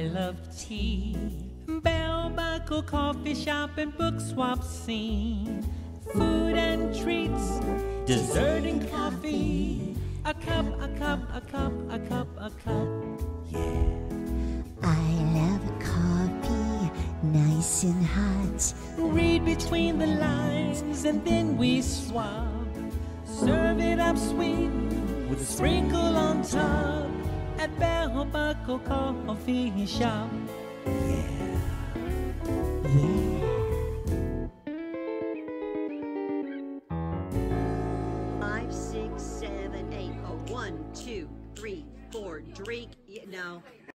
love tea. Bell buckle, coffee shop, and book swap scene. Food and treats, dessert and coffee. A cup, a cup, a cup, a cup, a cup. Yeah. I love coffee, nice and hot. Read between the lines and then we swap. Serve it up sweet with a sprinkle on top at Bell Buckle Coffee Shop. Yeah. Yeah. 5, 6, 7, 8. Oh, 1, 2, 3, 4. Drink. No.